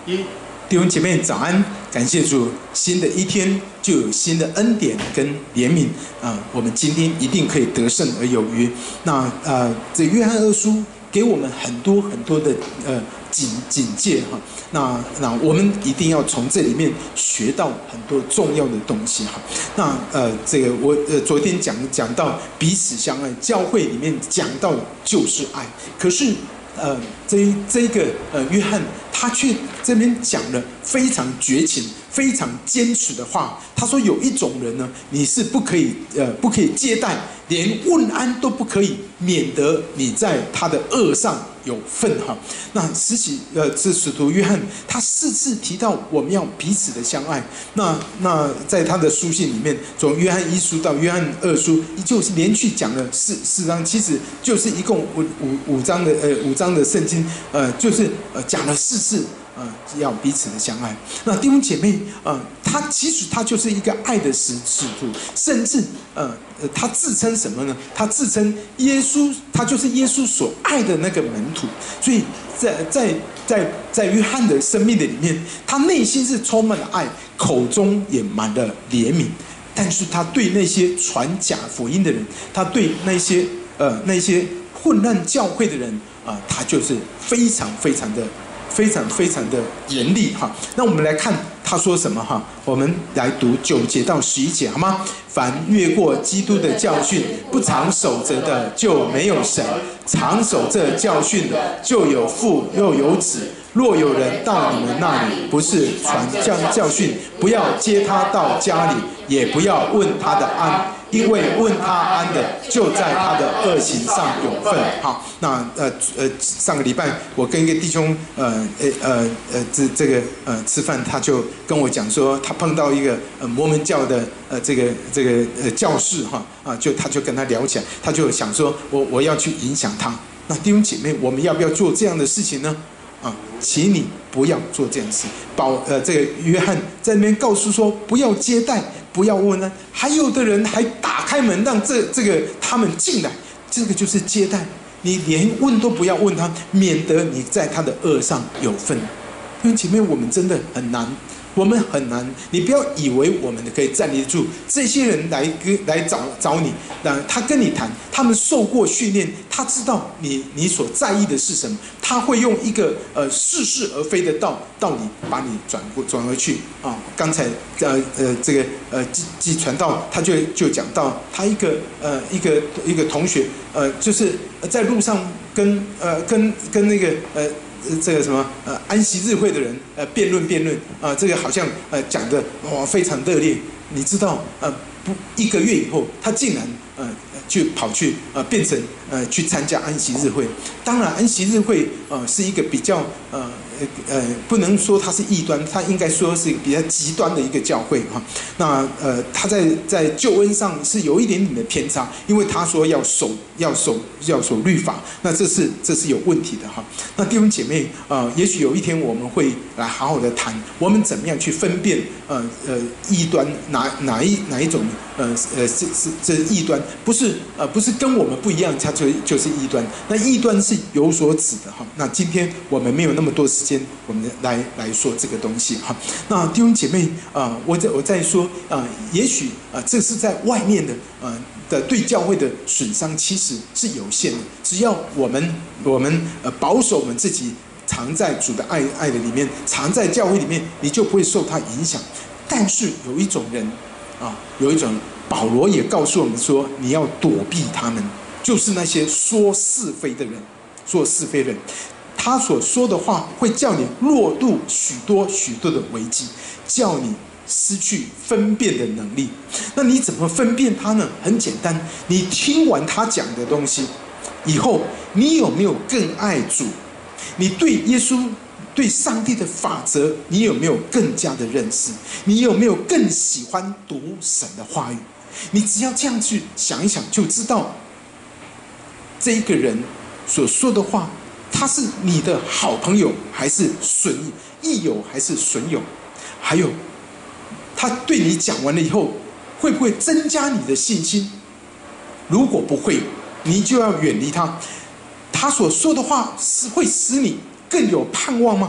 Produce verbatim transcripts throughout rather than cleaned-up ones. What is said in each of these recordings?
一弟兄姐妹早安，感谢主，新的一天就有新的恩典跟怜悯啊、呃！我们今天一定可以得胜而有余。那呃，这约翰二书给我们很多很多的呃警警戒哈。那那我们一定要从这里面学到很多重要的东西哈。那呃，这个我呃昨天讲讲到彼此相爱，教会里面讲到就是爱，可是。呃，这这个呃，约翰他却这边讲了非常绝情、非常坚持的话。他说有一种人呢，你是不可以呃，不可以接待，连问安都不可以，免得你在他的恶上有份哈。那使起呃，这使徒约翰他四次提到我们要彼此的相爱。那那在他的书信里面，从约翰一书到约翰二书，就是连续讲了四四章，其实就是一共五五五章的呃五章的圣经，呃，就是呃讲了四次。呃，要彼此的相爱。那弟兄姐妹，呃，他其实他就是一个爱的使使徒，甚至呃呃，他自称什么呢？他自称耶稣，他就是耶稣所爱的那个门徒。所以在在在在约翰的生命的里面，他内心是充满了爱，口中也满了怜悯。但是他对那些传假福音的人，他对那些呃那些混乱教会的人啊、呃，他就是非常非常的。非常非常的严厉哈，那我们来看他说什么哈？我们来读九节到十一节好吗？凡越过基督的教训，不常守着的，就没有神；常守这教训的，就有父又有子。若有人到你们那里，不是传教教训，不要接他到家里，也不要问他的安。因为问他安的，就在他的恶行上有份。好，那呃呃，上个礼拜我跟一个弟兄呃呃呃呃这这个呃吃饭，他就跟我讲说，他碰到一个呃摩门教的呃这个这个呃教士哈啊，就他就跟他聊起来，他就想说我我要去影响他。那弟兄姐妹，我们要不要做这样的事情呢？啊，请你不要做这件事。保呃，这个约翰在那边告诉说，不要接待，不要问安。还有的人还打开门让这这个他们进来，这个就是接待。你连问都不要问他，免得你在他的恶上有份。因为姐妹，我们真的很难。我们很难，你不要以为我们可以站立得住。这些人来跟来找找你，那他跟你谈，他们受过训练，他知道你你所在意的是什么，他会用一个呃似是而非的道道理把你转过转回去啊。刚才呃呃这个呃记记传道，他就就讲到他一个呃一个一个同学呃就是在路上跟呃跟跟那个呃。这个什么呃安息日会的人呃辩论辩论啊、呃，这个好像呃讲的哇非常热烈。你知道呃不一个月以后，他竟然呃去跑去呃变成呃去参加安息日会。当然安息日会呃是一个比较呃呃不能说它是异端，它应该说是比较极端的一个教会哈。那呃他在在救恩上是有一点点的偏差，因为他说要守要守要守律法，那这是这是有问题的哈。那弟兄姐妹呃也许有一天我们会来好好的谈，我们怎么样去分辨呃呃异端哪哪一哪一种呃呃是是这异端，不是呃不是跟我们不一样，它就就是异端。那异端是有所指的哈。那今天我们没有那么多时间，我们来来说这个东西哈。那弟兄姐妹啊、呃，我在我在说啊、呃，也许啊、呃、这是在外面的呃的对教会的损伤其实是有限的，只要我们我们呃保守我们自己。藏在主的爱爱的里面，藏在教会里面，你就不会受他影响。但是有一种人啊，有一种保罗也告诉我们说，你要躲避他们，就是那些说是非的人，说是非的人，他所说的话会叫你落入许多许多的危机，叫你失去分辨的能力。那你怎么分辨他呢？很简单，你听完他讲的东西以后，你有没有更爱主？你对耶稣、对上帝的法则，你有没有更加的认识？你有没有更喜欢读神的话语？你只要这样去想一想，就知道这一个人所说的话，他是你的好朋友还是损益友还是损友？还有，他对你讲完了以后，会不会增加你的信心？如果不会，你就要远离他。他所说的话是会使你更有盼望吗？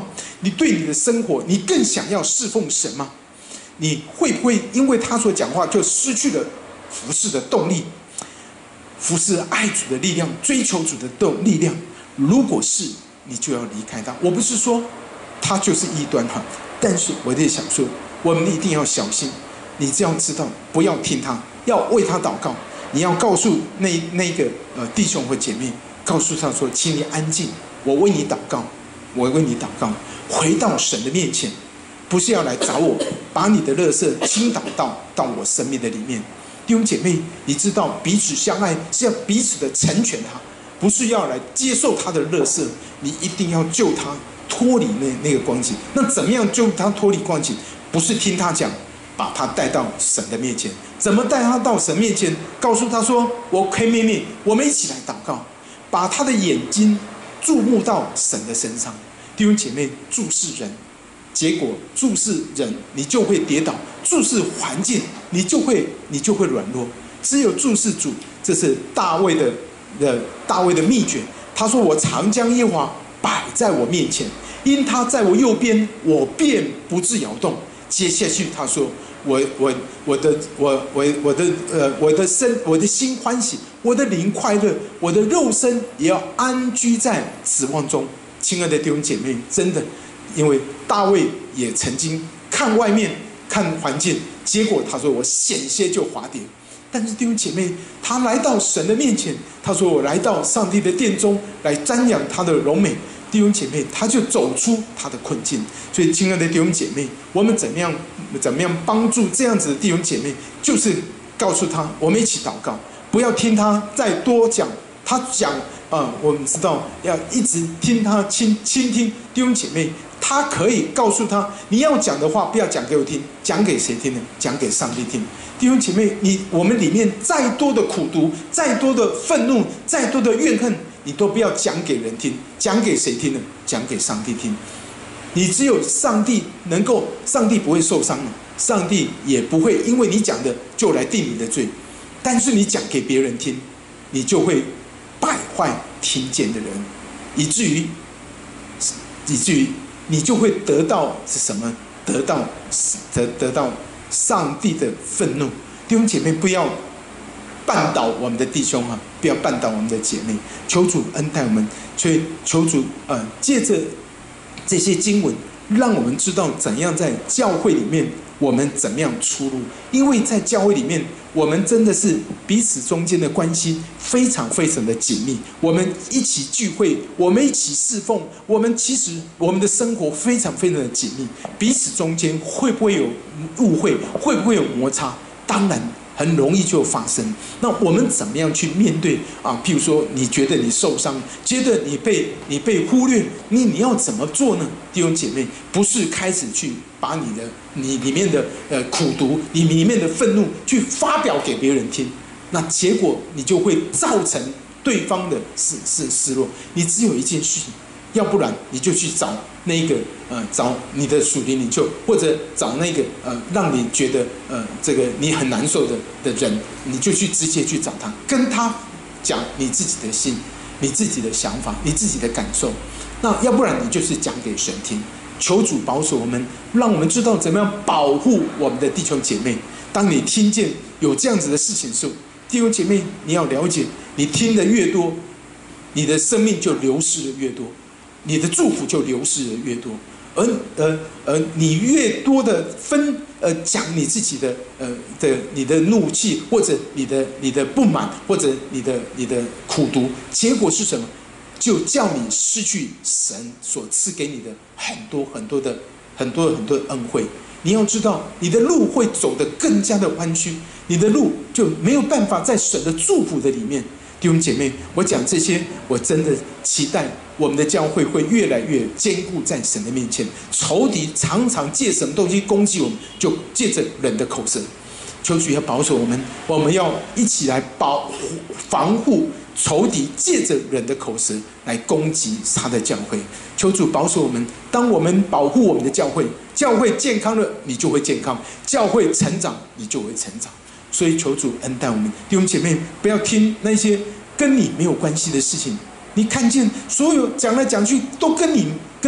你对你的生活，你更想要侍奉神吗？你会不会因为他所讲话就失去了服侍的动力，服侍爱主的力量，追求主的动力量？如果是，你就要离开他。我不是说他就是异端哈，但是我在想说，我们一定要小心。你只要知道，不要听他，要为他祷告。你要告诉那那个呃弟兄或姐妹，告诉他说，请你安静，我为你祷告，我为你祷告，回到神的面前，不是要来找我，把你的垃圾倾倒到到我生命的里面。弟兄姐妹，你知道彼此相爱是要彼此的成全他，不是要来接受他的垃圾，你一定要救他脱离那那个光景。那怎么样救他脱离光景？不是听他讲，把他带到神的面前。怎么带他到神面前？告诉他说：“我可以妹妹，我们一起来祷告，把他的眼睛注目到神的身上。”弟兄姐妹，注视人，结果注视人，你就会跌倒；注视环境，你就会你就会软弱。只有注视主，这是大卫的的大卫的秘诀。他说：“我常将耶和华摆在我面前，因他在我右边，我便不致摇动。”接下去他说：“我我我的我我我的呃我的身我的心欢喜，我的灵快乐，我的肉身也要安居在指望中。”亲爱的弟兄姐妹，真的，因为大卫也曾经看外面看环境，结果他说我险些就滑跌。但是弟兄姐妹，他来到神的面前，他说我来到上帝的殿中来瞻仰他的荣美。弟兄姐妹，他就走出他的困境。所以，亲爱的弟兄姐妹，我们怎么样怎么样帮助这样子的弟兄姐妹？就是告诉他，我们一起祷告，不要听他再多讲。他讲啊、呃，我们知道要一直听他倾倾听。弟兄姐妹，他可以告诉他，你要讲的话，不要讲给我听，讲给谁听呢？讲给上帝听。弟兄姐妹，你我们里面再多的苦毒，再多的愤怒，再多的怨恨，你都不要讲给人听，讲给谁听呢？讲给上帝听。你只有上帝能够，上帝不会受伤，上帝也不会因为你讲的就来定你的罪。但是你讲给别人听，你就会败坏听见的人，以至于，以至于你就会得到是什么？得到得得到上帝的愤怒。弟兄姐妹，不要绊倒我们的弟兄啊！不要绊倒我们的姐妹。求主恩待我们，所以求主呃，借着这些经文，让我们知道怎样在教会里面我们怎么样出入。因为在教会里面，我们真的是彼此中间的关系非常非常的紧密。我们一起聚会，我们一起侍奉，我们其实我们的生活非常非常的紧密。彼此中间会不会有误会？会不会有摩擦？当然很容易就发生。那我们怎么样去面对啊？譬如说，你觉得你受伤，觉得你被你被忽略，你你要怎么做呢？弟兄姐妹，不是开始去把你的你里面的呃苦毒，你里面的愤怒去发表给别人听，那结果你就会造成对方的失失失落。你只有一件事情，要不然你就去找那个呃，找你的属灵领袖，或者找那个呃，让你觉得呃，这个你很难受的的人，你就去直接去找他，跟他讲你自己的心、你自己的想法、你自己的感受。那要不然你就是讲给神听。求主保守我们，让我们知道怎么样保护我们的弟兄姐妹。当你听见有这样子的事情的时候，弟兄姐妹，你要了解，你听得越多，你的生命就流失的越多。你的祝福就流失的越多，而呃呃，你越多的分呃讲你自己的呃的你的怒气，或者你的你的不满，或者你的你的苦毒，结果是什么？就叫你失去神所赐给你的很多很多的很多很多的恩惠。你要知道，你的路会走得更加的弯曲，你的路就没有办法在神的祝福的里面。弟兄姐妹，我讲这些，我真的期待我们的教会会越来越坚固在神的面前。仇敌常常借什么东西攻击我们，就借着人的口舌。求主要保守我们，我们要一起来保护防护仇敌借着人的口舌来攻击他的教会。求主保守我们，当我们保护我们的教会，教会健康了，你就会健康；教会成长，你就会成长。所以求主恩待我们，弟兄姐妹，不要听那些跟你没有关系的事情。你看见所有讲来讲去都跟你跟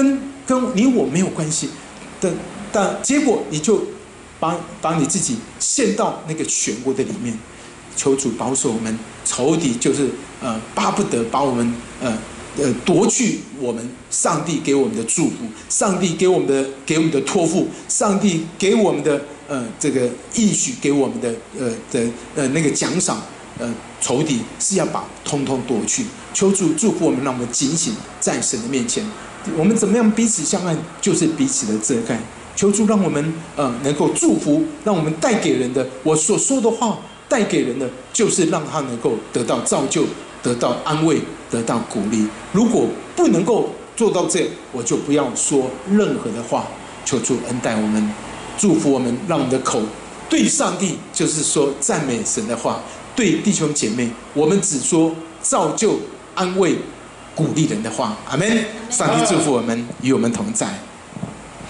跟你我没有关系的，但结果你就把把你自己陷到那个漩涡的里面。求主保守我们，仇敌就是呃巴不得把我们呃呃夺去我们上帝给我们的祝福，上帝给我们的给我们的托付，上帝给我们的呃这个应许给我们的呃的呃那个奖赏，呃仇敌是要把通通夺去。求主祝福我们，让我们警醒在神的面前。我们怎么样彼此相爱，就是彼此的遮盖。求主让我们呃能够祝福，让我们带给人的，我所说的话带给人的，就是让他能够得到造就，得到安慰，得到鼓励。如果不能够做到这，我就不要说任何的话。求主恩待我们，祝福我们，让我们的口对上帝就是说赞美神的话，对弟兄姐妹我们只说造就、安慰、鼓励人的话。阿们。上帝祝福我们，与我们同在。